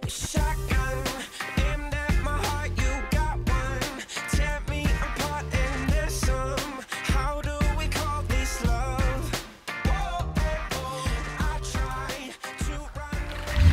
Shotgun aimed at my heart, you got one. Tear me apart and then some. How do we call this love? Whoa, oh, oh. I tried to run away.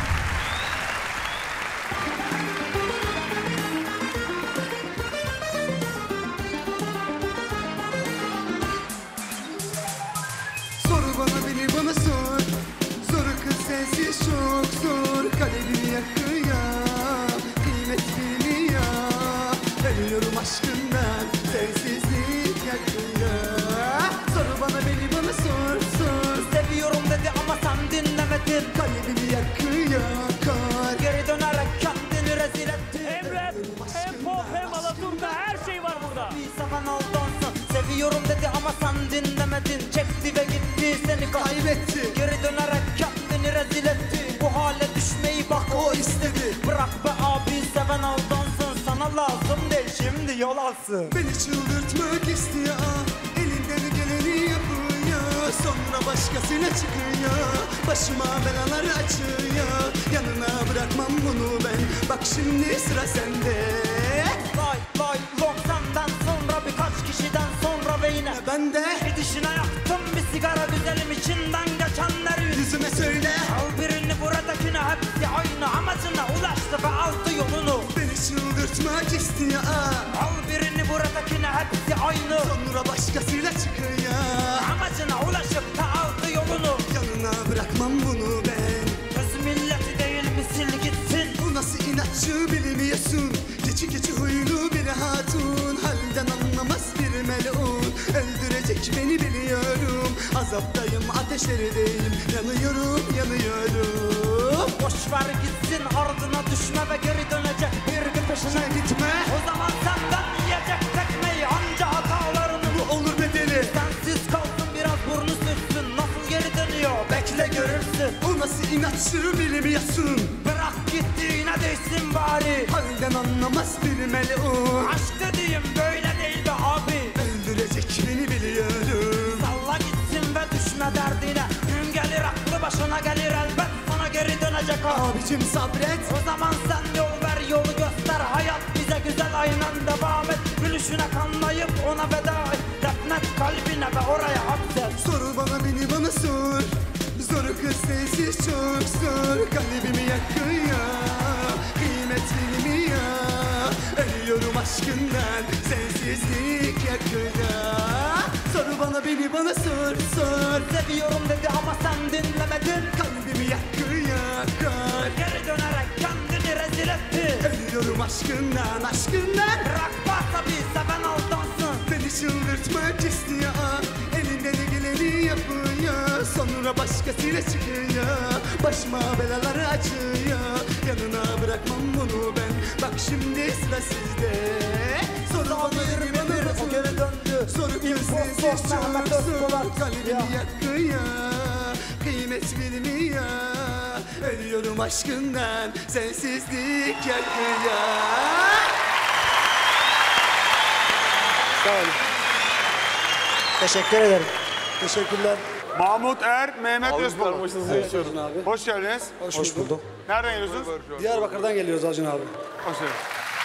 Soru bana beni bana sor. Soru kız sensiz çok zor. Kalbimi yakıyor, kıymet bilmiyor. Ölüyorum aşkından, sensizlik yakıyor. Soru bana beni bana sor, sor. Seviyorum dedi ama sen dinlemedin. Kalbimi yakıyor, kor. Geri dönerek kendini rezil ettin. Hem rap, hem pop, hem alaturka her şey var burada. Bir seven aldansın. Seviyorum dedi ama sen dinlemedin. Çekti ve gitti seni Kaybetti. Geri dönerek kendini rezil etti. Bu hale düşmeyi bak o istedi. Bırak be abi seven aldansın. Sana lazım değil şimdi yol alsın. Beni çıldırtmak istiyor, elinden geleni yapıyor. Sonra başkasıyla çıkıyor, başıma belalar açıyor. Yanına bırakmam bunu ben, bak şimdi sıra sende. Vay vay long senden sonra birkaç kişiden sonra ve yine Ben de bir dişine yaktım bir sigara güzelim içinden geçenleri. yüzüme söyle, Al birini buradakine hepsi aynı amacına ulaştı ve aldı yolunu. beni çıldırtmak istiyor. Al birini buradakine hepsi aynı. Sonra başkasıyla çıkıyor, Amacına ulaşıp da aldı yolunu. yanına bırakmam bunu ben. Kız milleti değil misil gitsin. Bu nasıl inatçı bilmiyorsun, keçi keçi huylu bir hatun. Halden anlamaz bir melun, öldürecek beni biliyorum. Azaptayım, ateşlerdeyim, yanıyorum, yanıyorum. Boş ver gitsin ardına düşme ve geri dönecek bir gün peşine Gitme, O zaman senden yiyecek tekmeyi anca hatalarını. bu olur bedeli. Sensiz kalsın biraz burnu sürtsün. Nasıl geri dönüyor bekle görürsün. O nasıl inatçı bilmiyorsun, Bırak gittiğine değsin bari. halden anlamaz bir melun. Aşk dediğim böyle değil be abi. Öldürecek beni biliyorum. Salla gitsin ve düşme derdine. Gün gelir aklı başına gelir elbet sana geri dönecek o. Abicim sabret, O zaman sen yol ver yolu göster. Hayat bize güzel aynen devam et. Gülüşüne kanmayıp ona veda et. Defnet kalbine ve oraya hapset. soru bana beni bana sor. Zoru kız sensiz çok zor. Kalbimi yakıyor, kıymet bilmiyor. Ölüyorum aşkından, sensizlik yakıyor. Soru bana beni bana sor, sor. Seviyorum dedi ama sen dinlemedin. Kalbimi yakıyor, kor. Geri dönerek kendini rezil etti. Ölüyorum aşkından, aşkından. Bırak varsa bir seven aldansın. Beni çıldırtmak istiyor, elinden geleni yapıyor. Sonra başkasıyla çıkıyor, başıma belaları açıyor. Yanına bırakmam bunu ben, bak şimdi sıra sizde. Soru bana beni bana o geri döndü. soru gözsüz çok Mehmet zor. Özpolat. Kalbimi yakıyor, kıymet bilmiyor. Ölüyorum aşkından, sensizlik yakıyor. Sağ olun. Teşekkür ederim. Teşekkürler. Mahmut Er, Mehmet Özbol. Abi. Hoş geldiniz. Hoş bulduk. Nereden geliyorsunuz? Diyarbakır'dan geliyoruz Acun abi. Hoş geldiniz.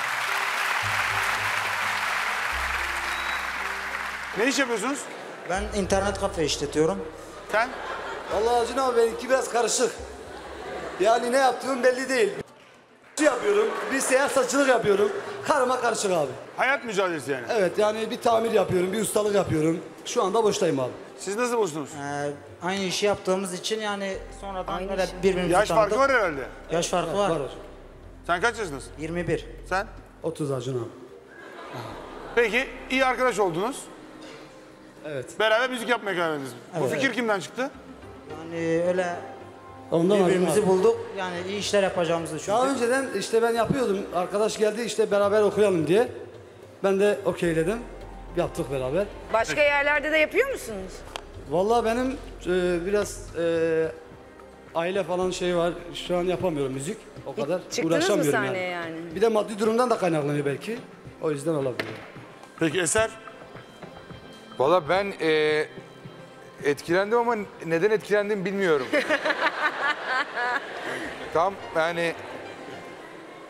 Ne iş yapıyorsunuz? Ben internet kafe işletiyorum. Sen? Vallahi Acun abi benimki biraz karışık. Yani ne yaptığım belli değil. Bir yapıyorum, bir seyahat satıcılık yapıyorum. Karma karışık abi. Hayat mücadelesi yani. Evet yani bir tamir yapıyorum, bir ustalık yapıyorum. Şu anda boştayım abi. Siz nasıl buluştunuz? Aynı işi yaptığımız için yani sonradan böyle birbirimizi Yaş farkı tanıdık. var herhalde. Yaş farkı var. Var. Sen kaç yaşındasın? 21. Sen? 30 Acun abi. Peki iyi arkadaş oldunuz. Evet. Beraber müzik yapmaya karar verdiniz. Bu fikir kimden çıktı? Yani öyle Ondan birbirimizi abi. bulduk. Yani iyi işler yapacağımızı düşündük. Daha önceden işte ben yapıyordum. Arkadaş geldi işte beraber okuyalım diye. Ben de okeyledim. Yaptık beraber. Başka yerlerde de yapıyor musunuz? Vallahi benim biraz aile falan şey var. Şu an yapamıyorum müzik. O kadar Çıktınız mı uğraşamıyorum sahneye yani? Bir de maddi durumdan da kaynaklanıyor belki. O yüzden olabilir. Peki Eser? Valla ben etkilendim ama neden etkilendim bilmiyorum. Tam yani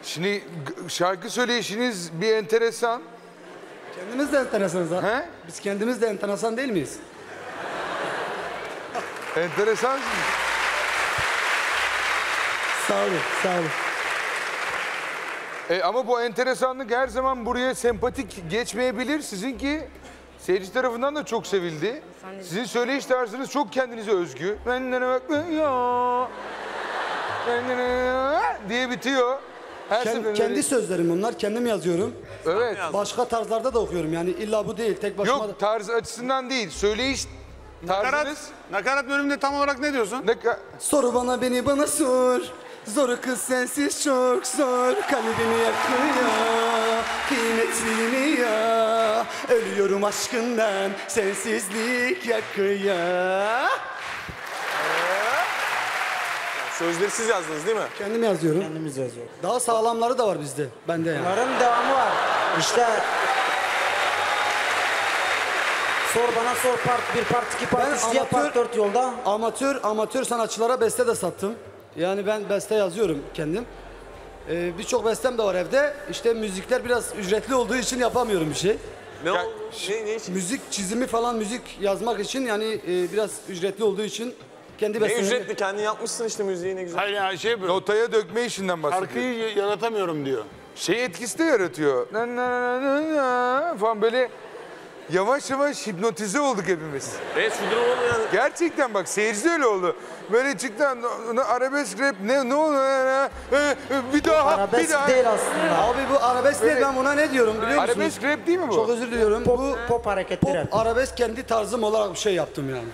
Şimdi şarkı söyleyişiniz bir enteresan. Kendimiz de enteresanız ha. He? Biz kendimiz de enteresan değil miyiz? Enteresan. Sağ olun, sağ olun. Ama bu enteresanlık her zaman buraya sempatik geçmeyebilir. Sizinki seyirci tarafından da çok sevildi. Sizin söyleyiş tarzınız çok kendinize özgü. Benden bakmıyor. Diye bitiyor. Her seferinde. Kendi sözlerim bunlar, kendim yazıyorum. Evet. Başka tarzlarda da okuyorum yani illa bu değil, tek başıma da. Yok tarz açısından değil. Söyleyiş tarzınız. Nakarat bölümünde tam olarak ne diyorsun? Soru bana beni bana sor. Zoru kız sensiz çok zor. Kalbimi yakıyor, kıymetini ya. Ölüyorum aşkından, sensizlik yakıyor. Sözleri siz yazdınız değil mi? Kendim yazıyorum. Kendimiz yazıyoruz. Daha sağlamları da var bizde, bende yani. Bunların devamı var. İşte Sor Bana Sor part 1, part 2, part 3 diye part 4 yolda. Amatör sanatçılara beste de sattım. Yani ben beste yazıyorum kendim. Birçok bestem de var evde. İşte müzikler biraz ücretli olduğu için yapamıyorum bir şey. Ne için? Müzik çizimi falan, müzik yazmak için yani biraz ücretli olduğu için kendi Ne bestemleri... ücretli? Kendin yapmışsın işte müziği ne güzel. Hayır yani şey böyle. Notaya dökme işinden bahsediyor. Şarkıyı yaratamıyorum diyor. Şey etkisi de yaratıyor. Falan böyle yavaş yavaş hipnotize olduk hepimiz. Evet şu durum oldu yani. Gerçekten bak seyirci öyle oldu. Böyle çıktı arabesk rap ne oldu? Bir daha Arabesk bir daha. değil aslında. Abi bu arabesk değil, ben buna ne diyorum biliyor musunuz? Arabesk rap değil mi bu? Çok özür diliyorum. Bu Pop hareketli rap. arabesk kendi tarzım olarak bir şey yaptım yani.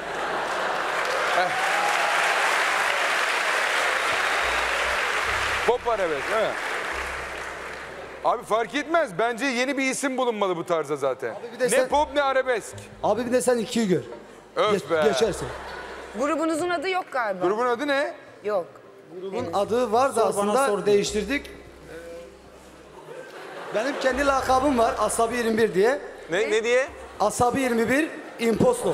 Pop arabesk evet. Abi fark etmez. Bence yeni bir isim bulunmalı bu tarza zaten. bir de Ne sen- pop ne arabesk. Abi bir de sen ikiyi gör. Öf be. Geçersin. Grubunuzun adı yok galiba. Grubun adı ne? Yok. Grubun adı var da Sor bana aslında sor. değiştirdik. Benim kendi lakabım var, Asabi 21 diye. Ne diye? Asabi 21, Impostor.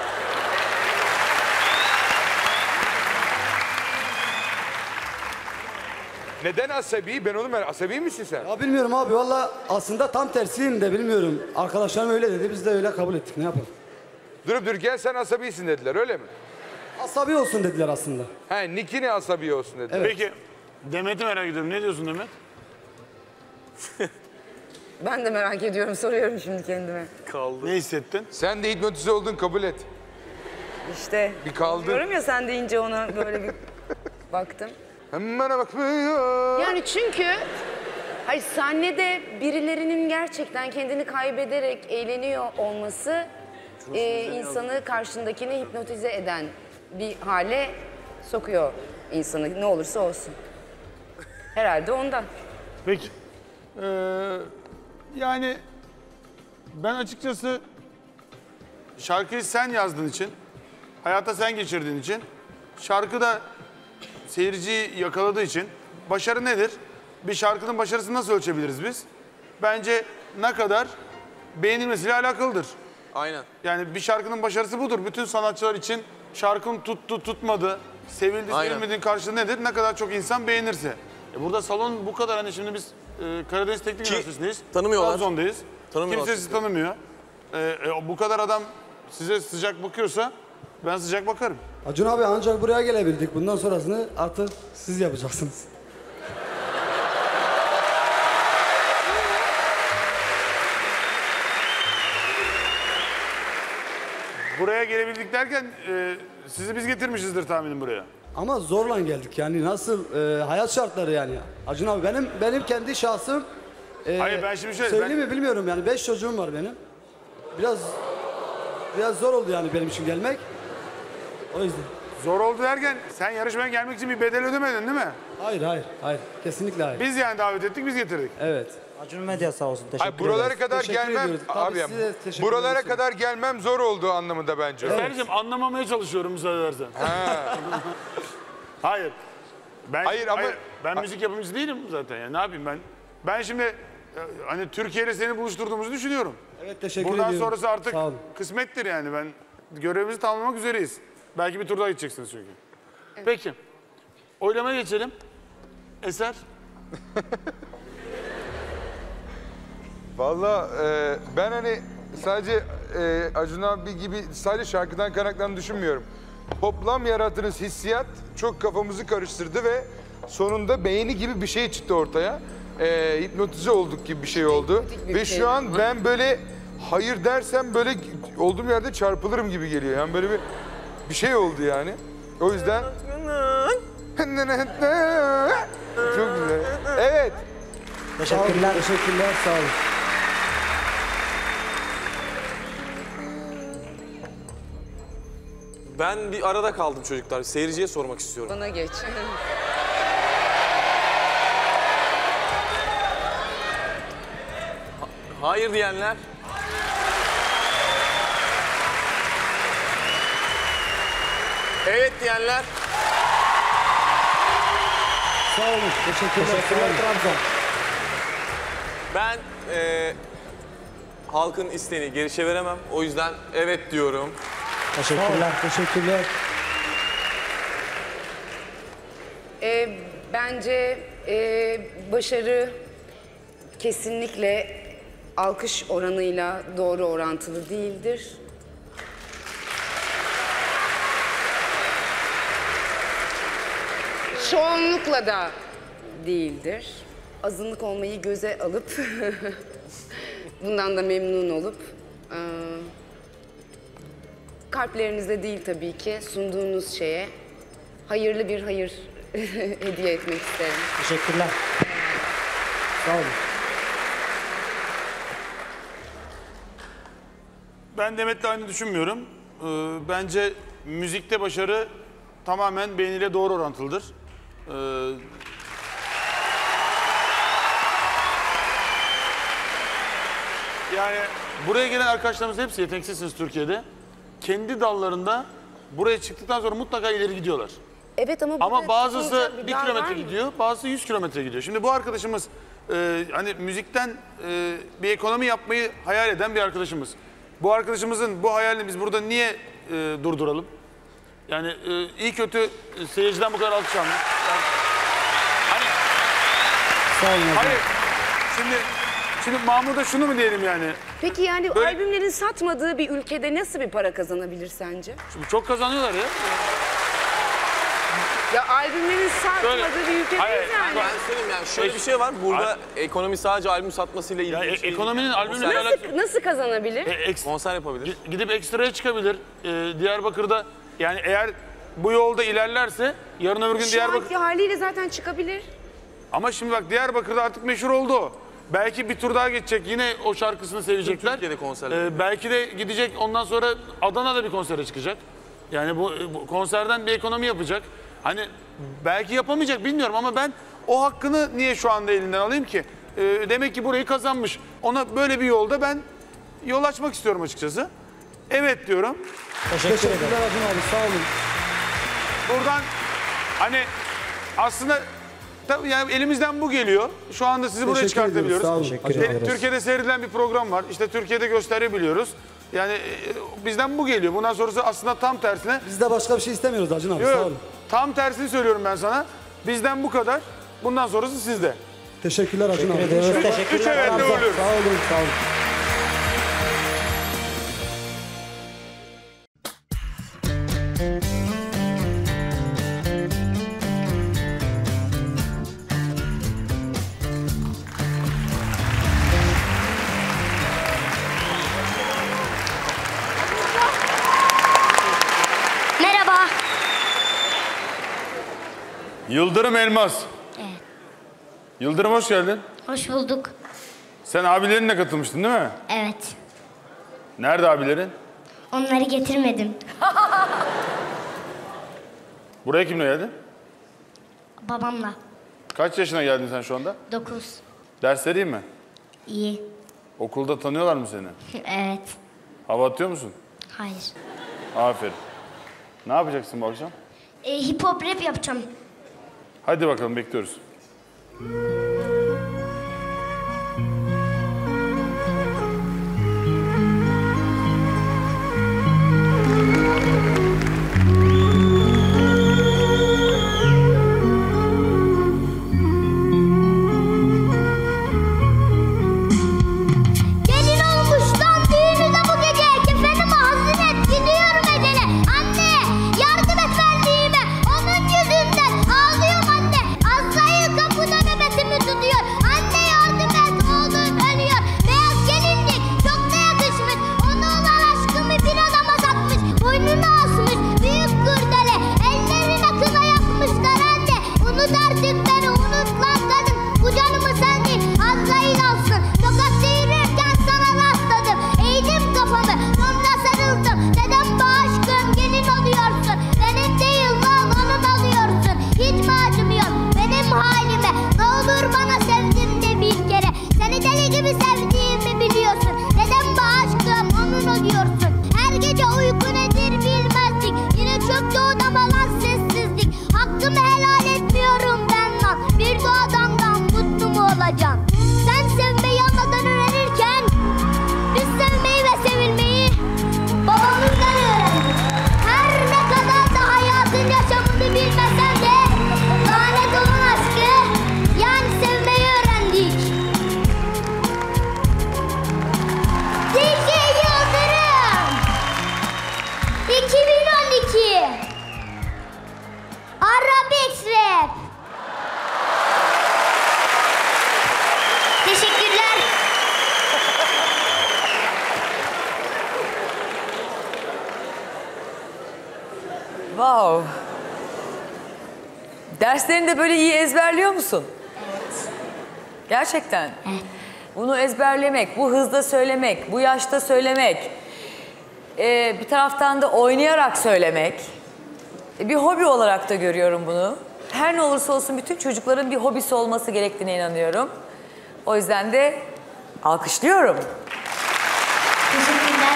Neden asabi? Ben onu merak. Asabi misin sen? Ya bilmiyorum abi, valla aslında tam tersiyim de bilmiyorum. Arkadaşlarım öyle dedi, biz de öyle kabul ettik, ne yapalım. Durup dururken sen asabisin dediler öyle mi? Asabi olsun dediler aslında. He Nick'i ne asabi olsun dediler. Evet. Peki Demet'i merak ediyorum. Ne diyorsun Demet? Ben de merak ediyorum, soruyorum şimdi kendime. Kaldı. Ne hissettin? Sen de hipnotize oldun kabul et. İşte. Bir kaldı. Diyorum ya sen deyince ona böyle bir baktım. Hem bana bakmıyor. Yani çünkü hayır, sahnede birilerinin gerçekten kendini kaybederek eğleniyor olması insanı karşındakini hipnotize eden bir hale sokuyor insanı, ne olursa olsun. Herhalde ondan. Peki. Yani ben açıkçası şarkıyı sen yazdığın için, hayata sen geçirdiğin için, şarkı da seyirciyi yakaladığı için başarı nedir? Bir şarkının başarısını nasıl ölçebiliriz biz? Bence ne kadar beğenilmesiyle alakalıdır. Aynen. Yani bir şarkının başarısı budur. Bütün sanatçılar için şarkın tuttu tutmadı, sevildi Aynen. sevilmediğin karşılığı nedir? Ne kadar çok insan beğenirse. Burada salon bu kadar, hani şimdi biz Karadeniz Teknik Üniversitesi'ndeyiz. tanımıyorlar. Trabzon'dayız. Tanımıyorlar Kimse sizi tanımıyor. Bu kadar adam size sıcak bakıyorsa ben sıcak bakarım. Acun abi ancak buraya gelebildik. Bundan sonrasını artık siz yapacaksınız. Buraya gelebildik derken sizi biz getirmişizdir tahminim buraya. Ama zorla geldik yani nasıl hayat şartları yani. Acun abi benim kendi şahsım Hayır, ben şimdi şöyle, söyleyeyim mi bilmiyorum yani 5 çocuğum var benim. Biraz zor oldu yani benim için gelmek. O yüzden. Zor oldu derken sen yarışmaya gelmek için bir bedel ödemedin değil mi? Hayır. Kesinlikle hayır. Biz yani davet ettik, biz getirdik. Evet. Acun Medya sağ olsun. Teşekkür Hayır, buralara ederiz. kadar Teşekkür gelmem ediyoruz. Tabii abi ya, size teşekkür buralara ediyoruz. kadar gelmem zor olduğu anlamında bence. Kardeşim anlamamaya çalışıyorum müsaade edersen. Hayır. Hayır ama- ben müzik yapımcısı değilim zaten ya. Ne yapayım ben? Ben şimdi hani Türkiye ile seni buluşturduğumuzu düşünüyorum. Evet teşekkür Buradan ediyorum. sonrası artık Sağ olun. kısmettir yani. Ben görevimizi tamamlamak üzereyiz. Belki bir tur daha gideceksiniz çünkü. Peki. Oylamaya geçelim. Eser. Vallahi ben hani sadece Acun abi gibi sadece şarkıdan kaynaklandığını düşünmüyorum. Toplam yarattığınız hissiyat çok kafamızı karıştırdı ve sonunda beğeni gibi bir şey çıktı ortaya. Hipnotize olduk gibi bir şey oldu. Ve şu an ben böyle hayır dersem böyle olduğum yerde çarpılırım gibi geliyor. Yani böyle bir şey oldu yani. O yüzden... Çok güzel. Evet. Teşekkürler. Teşekkürler, sağ olun. Ben bir arada kaldım çocuklar. Seyirciye sormak istiyorum. Bana geç. Hayır diyenler. Evet diyenler. Sağ olun, teşekkürler. Teşekkürler Trabzon. Ben halkın isteğini geri çeviremem. O yüzden evet diyorum. Teşekkürler. Teşekkürler. Bence başarı kesinlikle alkış oranıyla doğru orantılı değildir. Çoğunlukla da değildir. Azınlık olmayı göze alıp bundan da memnun olup kalplerinizde değil tabii ki sunduğunuz şeye hayırlı bir hayır hediye etmek isterim. Teşekkürler. Sağ olun. Ben Demet'le aynı düşünmüyorum. Bence müzikte başarı tamamen beğeniyle doğru orantılıdır. Yani buraya gelen arkadaşlarımız hepsi yeteneksizsiniz Türkiye'de. Kendi dallarında buraya çıktıktan sonra mutlaka ileri gidiyorlar. Evet Ama bazısı tutunacak 1 dal var kilometre mı? gidiyor, bazısı 100 kilometre gidiyor. Şimdi bu arkadaşımız hani müzikten bir ekonomi yapmayı hayal eden bir arkadaşımız. Bu arkadaşımızın bu hayalini biz burada niye durduralım? Yani iyi kötü seyirciden bu kadar alkış almış. Yani, hani, Sağ olun hocam. hayır, şimdi Mahmut'a şunu mu diyelim yani? Peki yani Böyle- albümlerin satmadığı bir ülkede nasıl bir para kazanabilir sence? Şimdi çok kazanıyorlar ya. Ya albümlerin satmadığı bir ülkedeyiz Hayır, yani. Ben söyleyeyim yani şöyle bir şey var. Burada ekonomi sadece albüm satmasıyla ilgili Ya bir şey. ekonominin albümle Konser- alakası. Nasıl kazanabilir? Konser yapabilir. Gidip ekstraya çıkabilir. Diyarbakır'da yani eğer bu yolda ilerlerse yarın öbür gün Şu Diyarbakır... anki haliyle zaten çıkabilir. Ama şimdi bak Diyarbakır'da artık meşhur oldu o. Belki bir tur daha geçecek yine o şarkısını sevecekler. Türkiye'de konserler. Belki de gidecek ondan sonra Adana'da bir konsere çıkacak. Yani bu konserden bir ekonomi yapacak. Hani belki yapamayacak bilmiyorum ama ben o hakkını niye şu anda elinden alayım ki? Demek ki burayı kazanmış. Ona böyle bir yolda ben yol açmak istiyorum açıkçası. Evet diyorum. Teşekkür ederim. Teşekkürler Acun abi, sağ olun. Buradan hani aslında tabii yani elimizden bu geliyor. Şu anda sizi buraya Teşekkür ediyoruz, çıkartabiliyoruz. sağ olun. Teşekkür Acun abi. ederiz. Türkiye'de seyredilen bir program var. İşte Türkiye'de gösterebiliyoruz. Yani bizden bu geliyor. Bundan sonrası aslında tam tersine. Biz de başka bir şey istemiyoruz Acun abi, Yok, sağ olun. tam tersini söylüyorum ben sana. Bizden bu kadar. Bundan sonrası sizde. Teşekkürler Acun abi. Teşekkür ediyoruz. Üç Teşekkürler. evetle Trabzon. uğurluyoruz. Sağ olun, sağ olun. Merhaba. Yıldırım Elmas. Evet. Yıldırım hoş geldin. Hoş bulduk. Sen abilerinle katılmıştın değil mi? Evet. Nerede abilerin? Onları getirmedim. Buraya kimle geldin? Babamla. Kaç yaşına geldin sen şu anda? 9. Dersleri iyi mi? İyi. Okulda tanıyorlar mı seni? Evet. Hava atıyor musun? Hayır. Aferin. Ne yapacaksın bu akşam? Hip hop rap yapacağım. Hadi bakalım bekliyoruz. ıslatladım. Bu canımı sen değil Azrail alsın. Tokat sıyırırken sana rastladım. Eğdim kafamı sonra sarıldım. Dedim bu aşkım gelin oluyorsun. Benim değil lan onun alıyorsun. Hiç mi acımıyor benim halime? Ne olur bana sevdim de bir kere. Seni deli gibi sevdiğimi biliyorsun. Dedim bu aşkım onun oluyorsun. Her gece uyku nedir bilmezdik. Yine çöktü odamalar sessizlik. Hakkımı helal etmiyorum ben lan. Bir de adamdan mutlu mu olacağım? Sen sevmeyi anadan öğrenirken biz sevmeyi ve sevilmeyi babamızdan öğrendik. Her ne kadar da hayatın yaşamını bilmesem de lanet olan aşkı yani sevmeyi öğrendik. DJ Yıldırım 2012 Arabex Rap. Teşekkürler. Wow. Derslerini de böyle iyi ezberliyor musun? Evet. Gerçekten. Evet. Bunu ezberlemek, bu hızda söylemek, bu yaşta söylemek, bir taraftan da oynayarak söylemek, bir hobi olarak da görüyorum bunu. Her ne olursa olsun bütün çocukların bir hobisi olması gerektiğine inanıyorum. O yüzden de alkışlıyorum. Teşekkürler.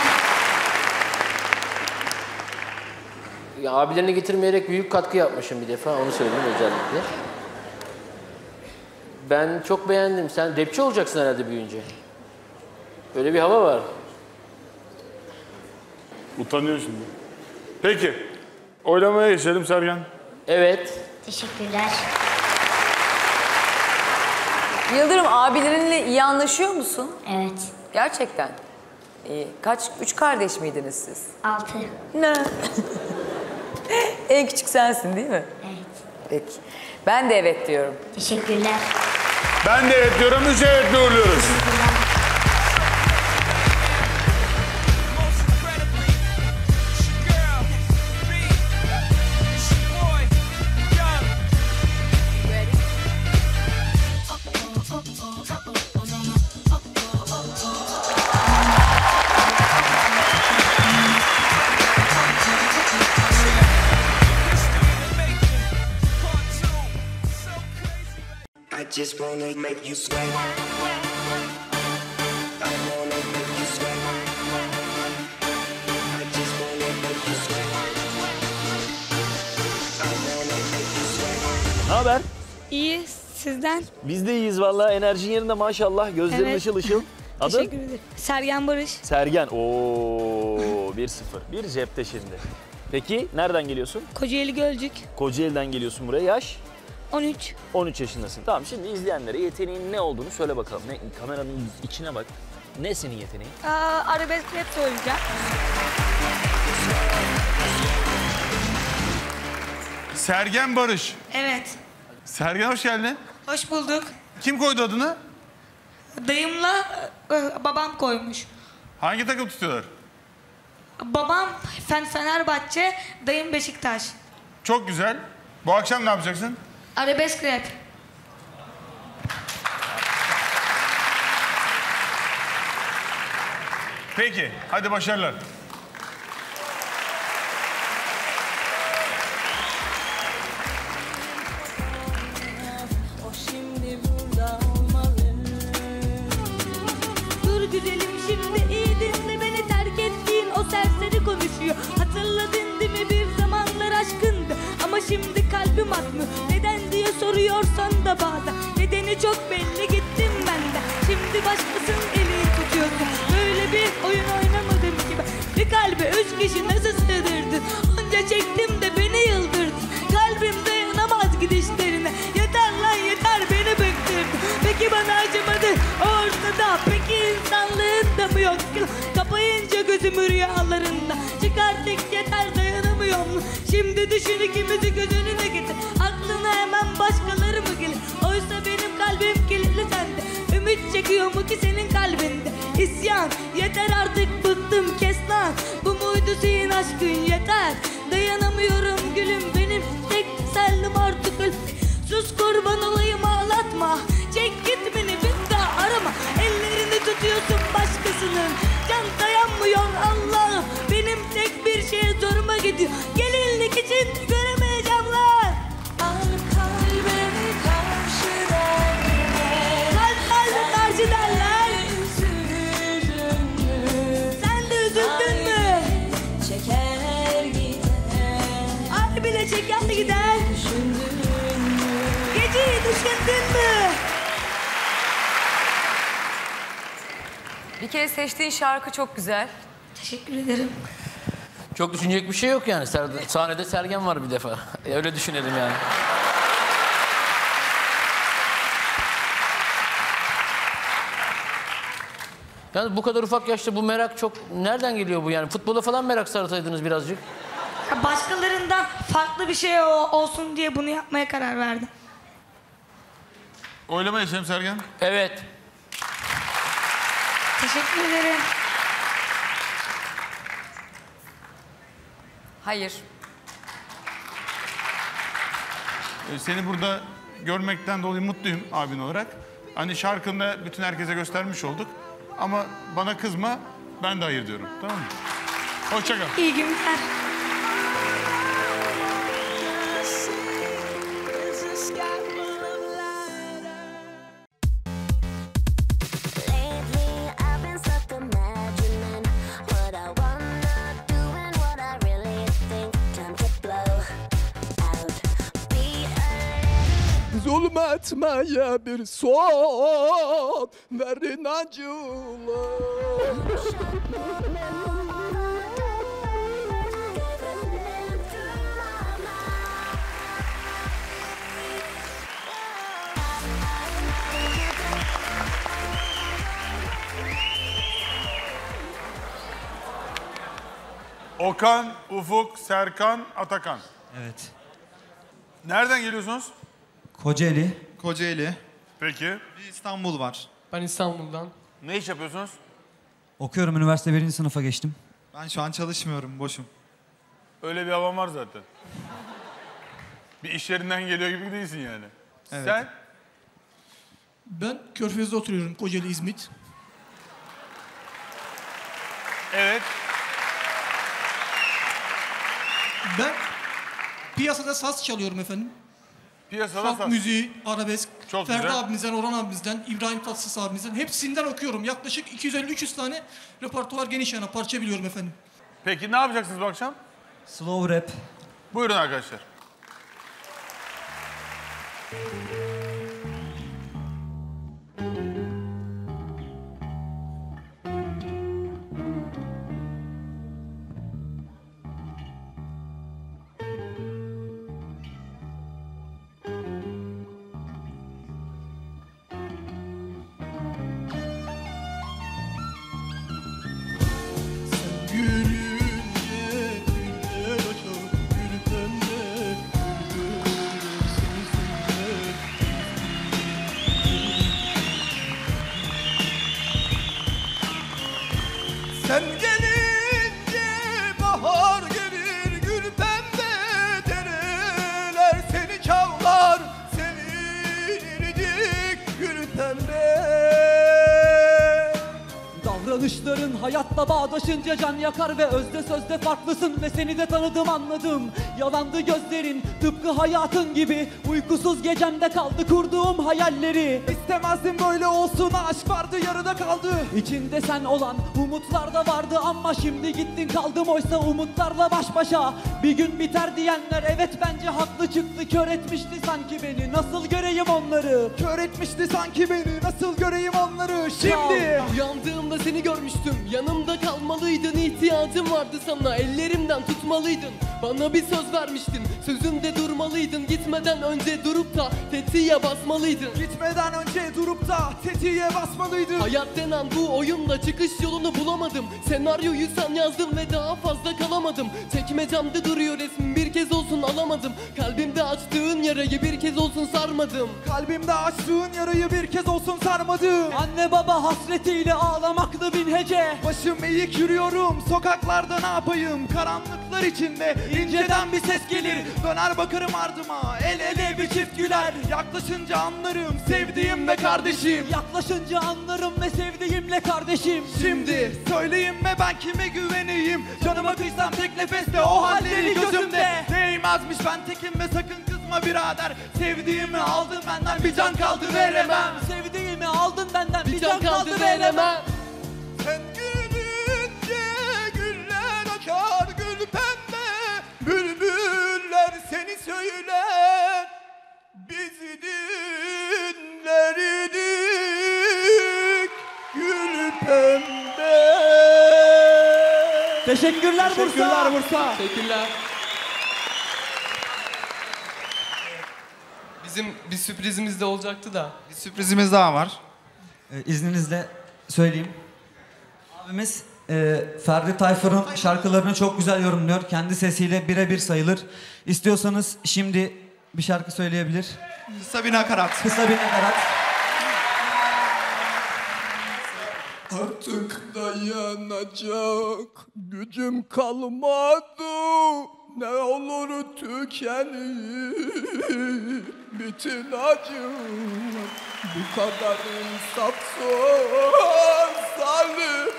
Ya, abilerini getirmeyerek büyük katkı yapmışım bir defa, onu söyleyeyim özellikle. Ben çok beğendim. Sen rapçi olacaksın herhalde büyüyünce. Öyle bir hava var. Utanıyor şimdi. Peki. Oylamaya geçelim Sergen. Evet. Teşekkürler. Yıldırım, abilerinle iyi anlaşıyor musun? Evet. Gerçekten. İyi. Üç kardeş miydiniz siz? 6. Ne? En küçük sensin değil mi? Evet. Peki. Ben de evet diyorum. Teşekkürler. Ben de evet diyorum. 3 evetle uğurluyoruz. I just wanna make you sweat. I wanna make you sweat. I just wanna make you sweat. I wanna make you sweat. Ne haber? İyi, sizden? Biz de iyiyiz vallahi. Enerjin yerinde maşallah. Gözlerin Evet. ışıl ışıl. Adın? Teşekkür ederim. Sergen Barış. Sergen. Oo 1-0. Bir cepte şimdi. Peki nereden geliyorsun? Kocaeli Gölcük. Kocaeli'den geliyorsun buraya. Yaş? 13. 13 yaşındasın. Tamam, şimdi izleyenlere yeteneğin ne olduğunu söyle bakalım. Kameranın içine bak. Ne senin yeteneğin? Arabesk rap söyleyeceğim. Sergen Barış. Evet. Sergen hoş geldin. Hoş bulduk. Kim koydu adını? Dayımla babam koymuş. Hangi takım tutuyorlar? Babam Fenerbahçe, dayım Beşiktaş. Çok güzel. Bu akşam ne yapacaksın? Arabesk rap. Peki, hadi başarılar. O şimdi burada olmalı. Dur güzelim şimdi iyi dinle, beni terk ettiğin o serseri konuşuyor. Hatırladın değil mi bir zamanlar aşkındı ama şimdi kalbim atmıyor. Neden diye soruyorsan da bazen nedeni çok belli, gittim ben de. Şimdi başkasının elini tutuyorsun. Böyle bir oyun oynamadım ki ben. Bir kalbe 3 kişi nasıl sığdırdın? Onca çektim de beni yıldırdın. Kalbim dayanamaz gidişlerine. Yeter lan yeter, beni bıktırdın. Peki bana acımadın ortada. Peki insanlığın da mı yok ki? Kapayınca gözümü rüyalarında. Çıkarttık yeter, dayanamıyorum. Şimdi düşün ikimizi göz önüne getir. Aklına hemen başkaları mı gelir? Oysa benim kalbim kilitli sende. Ümit çekiyor mu ki senin kalbinde? İsyan yeter artık, bıktım kes lan. Bu muydu senin aşkın, yeter. Dayanamıyorum gülüm benim, tek tesellim artık öl. Sus kurban olayım, ağla. olsun başkasının. Can dayanmıyor Allah'ım, benim tek bir şeye zoruma gidiyor. Gelinlik için göremeyeceğim lan. Al kalbimi karşı derler. Kalp karşı derler. Sen de üzüldün mü? Çeker gider. Ay bile çeker gider. Geceyi düşündün mü? Bir kere seçtiğin şarkı çok güzel. Teşekkür ederim. Çok düşünecek bir şey yok yani. Sahnede Sergen var bir defa. Öyle düşünelim yani. Yani bu kadar ufak yaşta bu merak çok... Nereden geliyor bu yani? Futbola falan merak sarsaydınız birazcık. Başkalarından farklı bir şey olsun diye bunu yapmaya karar verdim. Oylama yaşayalım Sergen. Evet. Teşekkür ederim. Hayır. Seni burada görmekten dolayı mutluyum abin olarak. Hani şarkını da bütün herkese göstermiş olduk. Ama bana kızma, ben de hayır diyorum. Tamam mı? Hoşça kal. İyi günler. Zulmetmeye bir son verin acılar. Okan, Ufuk, Serkan, Atakan. Evet. Nereden geliyorsunuz? Kocaeli. Kocaeli. Peki. Bir İstanbul var. Ben İstanbul'dan. Ne iş yapıyorsunuz? Okuyorum, üniversite 1. sınıfa geçtim. Ben şu an çalışmıyorum, boşum. Öyle bir havan var zaten. Bir iş yerinden geliyor gibi değilsin yani. Evet. Sen? Ben Körfez'de oturuyorum, Kocaeli, İzmit. Evet. Ben piyasada saz çalıyorum efendim. Piyasada Halk saz. müziği, arabesk, Çok Ferdi güzel. abimizden, Orhan abimizden, İbrahim Tatlıses abimizden hepsinden okuyorum. Yaklaşık 250-300 tane repertuar geniş yana parça biliyorum efendim. Peki ne yapacaksınız bu akşam? Slow rap. Buyurun arkadaşlar. Sen gelince bahar gelir, gül pembe dereler seni çağlar, senin iricik gül pembe. Davranışların hayatla bağdaşınca can yakar ve özde sözde farklısın ve seni de tanıdım anladım. Yalandı gözlerin tıpkı hayatın gibi, uykusuz gecemde kaldı kurduğum hayalleri. İstemezdim böyle olsun, aşk vardı yarıda kaldı. İçinde sen olan umutlar da vardı ama şimdi gittin kaldım oysa umutlarla baş başa. Bir gün biter diyenler evet bence haklı çıktı, kör etmişti sanki beni, nasıl göreyim onları? Kör etmişti sanki beni, nasıl göreyim onları şimdi? Uyandığımda seni görmüştüm, yanımda kalmalıydın, ihtiyacım vardı sana, ellerimden tutmalıydın. Bana bir söz vermiştin, sözünde durmalıydın, gitmeden önce durup da tetiğe basmalıydın. Gitmeden önce durup da tetiğe basmalıydın. Hayat denen bu oyunda çıkış yolunu bulamadım. Senaryoyu sen yazdın ve daha fazla kalamadım. Çekmecemde duruyor resmin, bir kez olsun alamadım. Kalbimde açtığın yarayı bir kez olsun sarmadım. Kalbimde açtığın yarayı bir kez olsun sarmadım. Anne baba hasretiyle ağlamaklı bin hece. Başım eğik yürüyorum sokaklarda ne yapayım? Karanlıklar içinde inceden bir ses gelir. Döner bakarım ardıma el ele bir çift güler. Yaklaşınca anlarım sevdiğim ve kardeşim. Yaklaşınca anlarım ve sevdiğimle kardeşim. Şimdi söyleyeyim mi ben kime güveneyim? Canıma kıysam tek nefeste o halleri gözümde. Değmezmiş ben tekim ve sakın kızma birader. Sevdiğimi aldın benden bir can kaldı veremem. Sevdiğimi aldın benden bir can kaldı veremem. Sen gülünce güller açar gül pembe. Bülbüller seni söyler. Bizi dinlerdik gül pembe. Teşekkürler Bursa. Teşekkürler Bursa. Teşekkürler. Bizim bir sürprizimiz de olacaktı da. Bir sürprizimiz daha var. İzninizle söyleyeyim. Abimiz Ferdi Tayfur'un şarkılarını çok güzel yorumluyor. Kendi sesiyle birebir sayılır. İstiyorsanız şimdi bir şarkı söyleyebilir. Kısa bir nakarat. Kısa bir nakarat. Artık dayanacak gücüm kalmadı. Ne olur tükenir bütün acım. Bu kadar insafsız zalim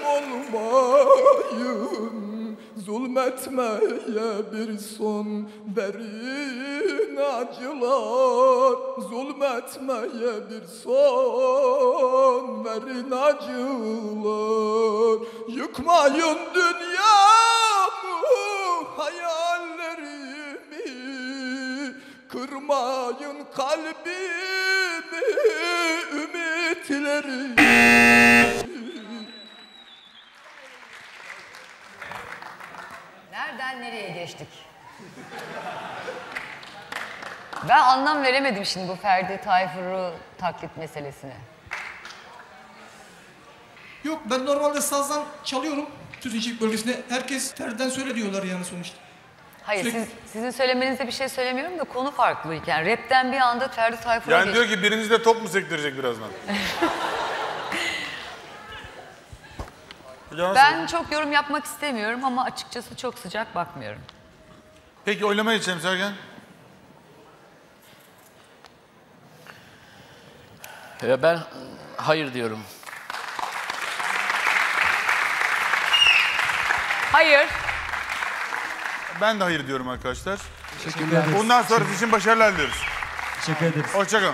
olmayın. Zulmetmeye bir son verin acılar. Zulmetmeye bir son verin acılar. Yıkmayın dünyamı, hayallerimi. Kırmayın kalbimi, ümitlerimi. Nereden nereye geçtik? Ben anlam veremedim şimdi bu Ferdi Tayfur'u taklit meselesine. Yok ben normalde sazdan çalıyorum Tütüncük bölgesinde. Herkes Ferdi'den söyle diyorlar yani sonuçta. Hayır Sürekli- sizin söylemenizde bir şey söylemiyorum da konu farklıyken. Rap'ten bir anda Ferdi Tayfur'a Yani diyor ki biriniz de top mu sektirecek birazdan? Ben çok yorum yapmak istemiyorum ama açıkçası çok sıcak bakmıyorum. Peki oylamaya geçelim Sergen. Ben hayır diyorum. Hayır. Ben de hayır diyorum arkadaşlar. Teşekkür ederiz. Bundan sonrası için başarılar diliyoruz. Teşekkür ederiz. Hoşçakalın.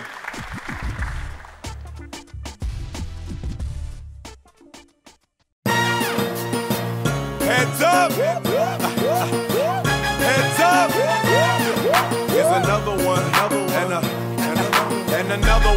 Heads up! Heads up! Here's another one, and another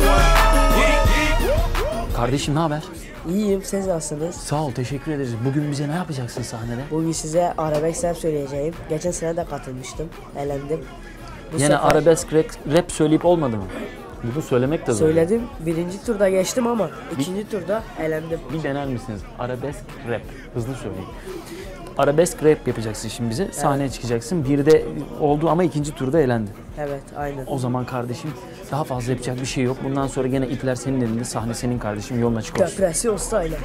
one. Kardeşim ne haber? İyiyim, siz nasılsınız? Sağ ol, teşekkür ederiz. Bugün bize ne yapacaksın sahnede? Bugün size arabesk rap söyleyeceğim. Geçen sene de katılmıştım, eğlendim. Bu Yine sefer arabesk rap söyleyip olmadı mı? Bunu söylemek de zor. söyledim, birinci turda geçtim ama ikinci turda eğlendim. Bir dener misiniz? Arabesk rap. Hızlı söyleyin. Arabesk rap yapacaksın şimdi bize. Sahneye çıkacaksın. Bir de oldu ama ikinci turda elendin. Evet, aynen. O zaman kardeşim daha fazla yapacak bir şey yok. Bundan sonra gene ipler senin elinde. Sahne senin kardeşim. Yolun açık olsun. Depresyon style.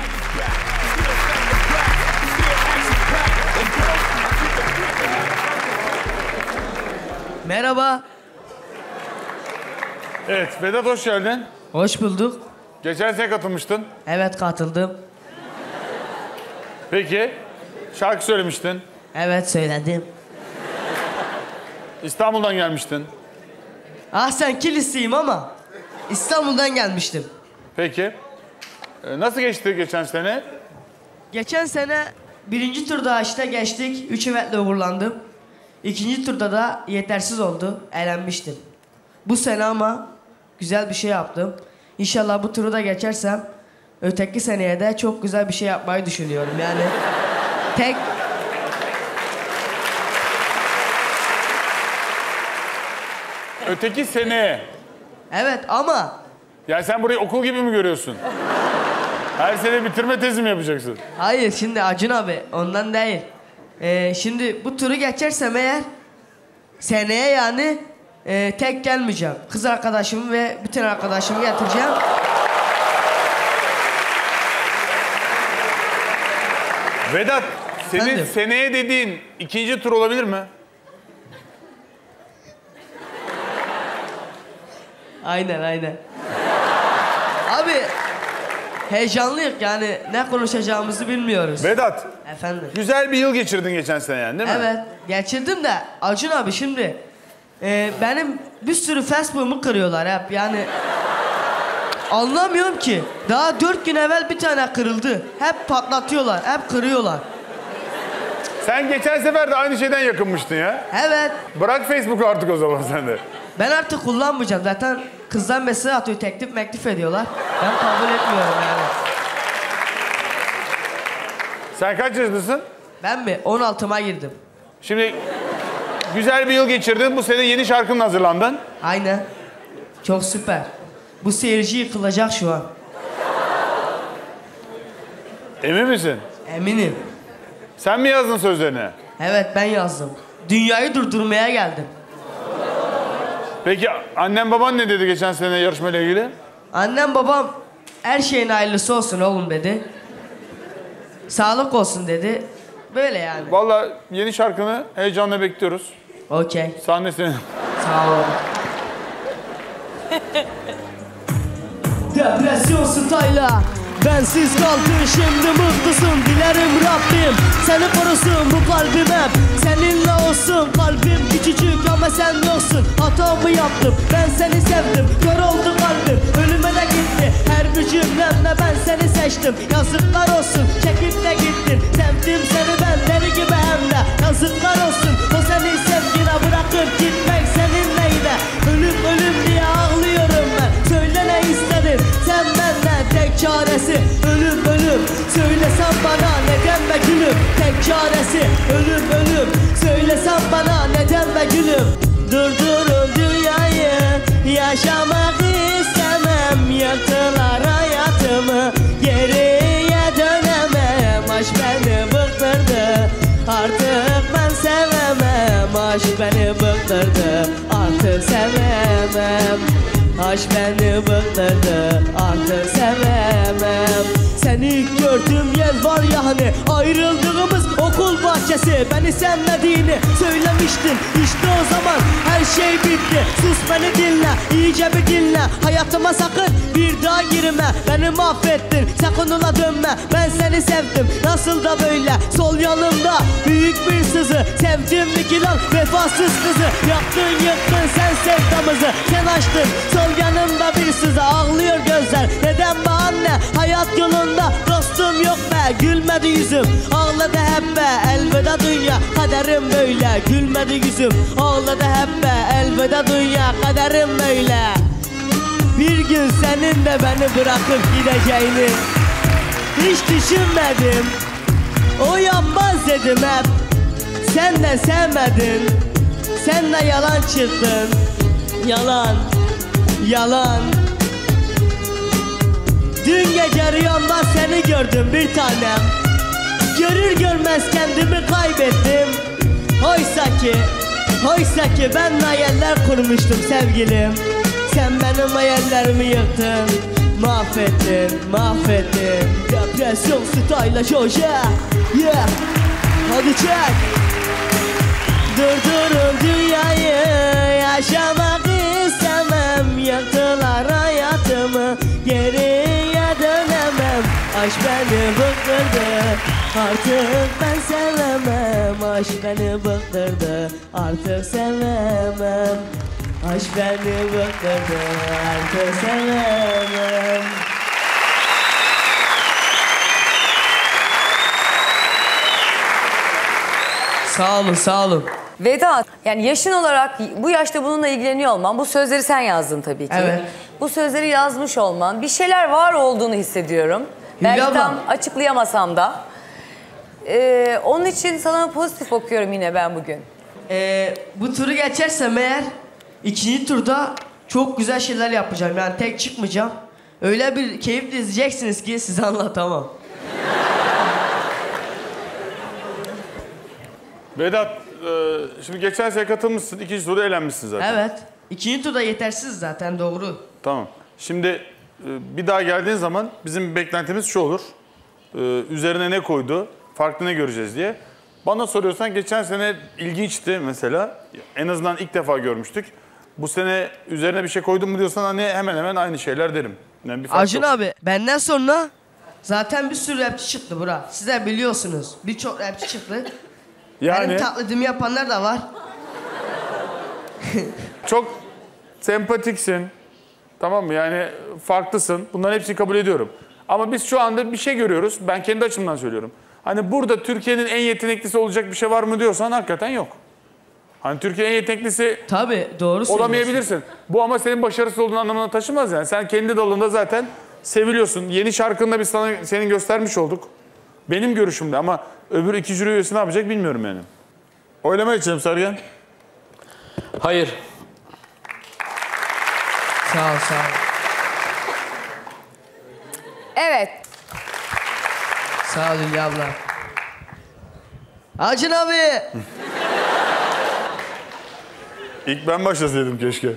Merhaba. Evet, Vedat hoş geldin. Hoş bulduk. Geçen sene katılmıştın. Evet, katıldım. Peki, şarkı söylemiştin. Evet, söyledim. İstanbul'dan gelmiştin. Ah sen Kilisliyim ama İstanbul'dan gelmiştim. Peki, nasıl geçti geçen sene? Geçen sene birinci turda işte geçtik. 3 evetle uğurlandım. İkinci turda da yetersiz oldu. Elenmiştim. Bu sene ama güzel bir şey yaptım. İnşallah bu turu da geçersem öteki seneye de çok güzel bir şey yapmayı düşünüyorum. Yani tek... Öteki sene. Evet ama... Ya sen burayı okul gibi mi görüyorsun? Her sene bitirme tezi mi yapacaksın? Hayır şimdi Acun abi ondan değil. Şimdi bu turu geçersem eğer seneye yani tek gelmeyeceğim. Kız arkadaşımı ve bütün arkadaşımı getireceğim. Vedat, senin Efendim? seneye dediğin ikinci tur olabilir mi? Aynen. Abi heyecanlıyız yani ne konuşacağımızı bilmiyoruz. Vedat, Efendim? güzel bir yıl geçirdin geçen sene yani değil mi? Evet geçirdim de Acun abi şimdi benim bir sürü Facebook'umu kırıyorlar hep yani anlamıyorum ki. Daha 4 gün evvel bir tane kırıldı. Hep patlatıyorlar, hep kırıyorlar. Sen geçen sefer de aynı şeyden yakınmıştın ya. Evet. Bırak Facebook'u artık o zaman sen de. Ben artık kullanmayacağım. Zaten kızlar mesaj atıyor, teklif ediyorlar. Ben kabul etmiyorum yani. Sen kaç yaşındasın? Ben mi? 16'ma girdim. Şimdi güzel bir yıl geçirdin. Bu sene yeni şarkınla hazırlandın. Aynen. Çok süper. Bu seyirci yıkılacak şu an. Emin misin? Eminim. Sen mi yazdın sözlerini? Evet ben yazdım. Dünyayı durdurmaya geldim. Peki annen baban ne dedi geçen sene yarışmayla ilgili? Annem babam her şeyin hayırlısı olsun oğlum dedi. Sağlık olsun dedi. Böyle yani. Vallahi yeni şarkını heyecanla bekliyoruz. Okey. Sahne senin. Sağ ol. Depresyon stayla bensiz kaldın şimdi mutlusun. Dilerim Rabbim seni korusun, bu kalbim hep seninle olsun. Kalbim küçücük ama sen yoksun. Hatamı yaptım, ben seni sevdim. Kör oldu kalbim, ölüme de gitti. Her bir cümlemle ben seni seçtim. Yazıklar olsun, çekip de gittin. Sevdim seni ben deli gibi hem de. Yazıklar olsun, o seni sevgine bırakıp gitmek seninle yine. Ölüm diye ağlıyorum ben. Söyle ne istedin sen benden, tek çaresi ölüm. Söylesen bana neden be gülüm, tek çaresi ölüm. Söylesen bana neden be gülüm. Durdurun dünyayı, yaşamak istemem. Yaktılar hayatımı, geriye dönemem. Aşk beni bıktırdı, artık ben sevemem. Aşk beni bıktırdı, artık sevemem. Aşk beni bıktırdı, artık sevemem. Seni gördüğüm yer var ya hani, ayrıldığımız okul bahçesi. Beni sevmediğini söylemiştin, işte o zaman her şey bitti. Sus beni dinle, iyice bir dinle. Hayatıma sakın bir daha girme. Beni mahvettin, sakın ona dönme. Ben seni sevdim, nasıl da böyle. Sol yanımda büyük bir sızı. Sevdim Nikilan vefasız kızı. Yaktın yıktın sen sevdamızı. Sen açtın sol yanımda bir sızı. Ağlıyor gözler, neden be anne? Hayat yolunda dostum yok be. Gülmedi yüzüm, ağladı hep be. Elveda dünya, kaderim böyle. Gülmedi yüzüm, ağladı hep be. Elveda dünya, kaderim böyle. Bir gün senin de beni bırakıp gideceğini hiç düşünmedim. O yanmaz dedim hep. Sen de sevmedin, sen de yalan çıktın. Yalan. Dün gece rüyamda seni gördüm bir tanem. Görür görmez kendimi kaybettim. Oysa ki ben hayaller kurmuştum sevgilim. Sen benim hayallerimi yıktın, mahvettin. Depresyon style şoşe, yeah. Hadi çek. Durdurun dünyayı, yaşamak istemem. Yaktılar hayatımı, geriye dönemem. Aşk beni bıktırdı, artık ben sevemem. Aşk beni bıktırdı, artık sevemem. Aşk beni bıktırdı, artık sevemem. Sağ olun. Vedat, yani yaşın olarak bu yaşta bununla ilgileniyor olman, bu sözleri sen yazdın tabii ki. Evet. Bu sözleri yazmış olman, bir şeyler var olduğunu hissediyorum. Belki tam açıklayamasam da. Onun için sana pozitif bakıyorum yine ben bugün. Bu turu geçersem eğer, ikinci turda çok güzel şeyler yapacağım. Yani tek çıkmayacağım. Öyle bir keyifle izleyeceksiniz ki size anlatamam. Vedat, şimdi geçen sene katılmışsın, ikinci turda eğlenmişsin zaten. Evet. İkinci turda yetersiz zaten, doğru. Tamam. Şimdi bir daha geldiğin zaman bizim beklentimiz şu olur. Üzerine ne koydu? farklı ne göreceğiz diye. Bana soruyorsan geçen sene ilginçti mesela. En azından ilk defa görmüştük. Bu sene üzerine bir şey koydun mu diyorsan hani hemen hemen aynı şeyler derim. Yani bir fark Acun yok. abi benden sonra zaten bir sürü rapçi çıktı bura. Siz de biliyorsunuz. Birçok rapçi çıktı. Yani Benim taklidimi yapanlar da var. çok sempatiksin. Tamam mı? Yani farklısın. Bunların hepsini kabul ediyorum. Ama biz şu anda bir şey görüyoruz. Ben kendi açımdan söylüyorum. Hani burada Türkiye'nin en yeteneklisi olacak bir şey var mı diyorsan hakikaten yok. Hani Türkiye'nin en yeteneklisi tabii doğru olamayabilirsin. Bu ama senin başarısız olduğun anlamına taşımaz yani. Sen kendi dalında zaten seviliyorsun. Yeni şarkında biz sana senin göstermiş olduk. Benim görüşümde ama öbür iki jüri üyesi ne yapacak bilmiyorum yani. Oylama geçelim Sergen. Hayır. Sağ ol, sağ ol. Evet. Sağ ol Hülya abla. Acun abi. İlk ben başlasaydım keşke.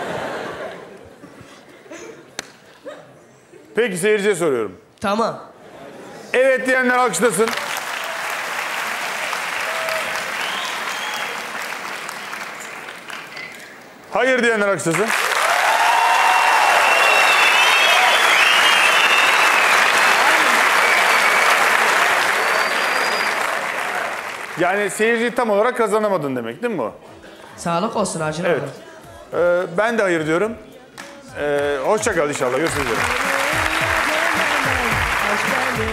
Peki seyirciye soruyorum. Tamam. Evet diyenler alkışlasın. Hayır diyenler alkışlasın. Yani seyirciyi tam olarak kazanamadın demek değil mi bu? Sağlık olsun Acun Evet. abi. Ben de hayır diyorum. Hoşça kal inşallah. Görüşmek üzere. Aşk beni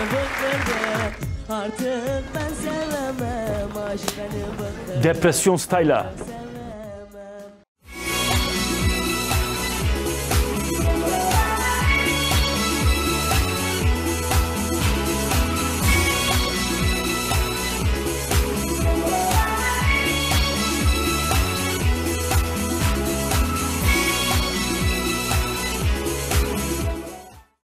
bıktırdı. Artık ben sevemem. Aşk beni bıktırdı. Depresyon style'a.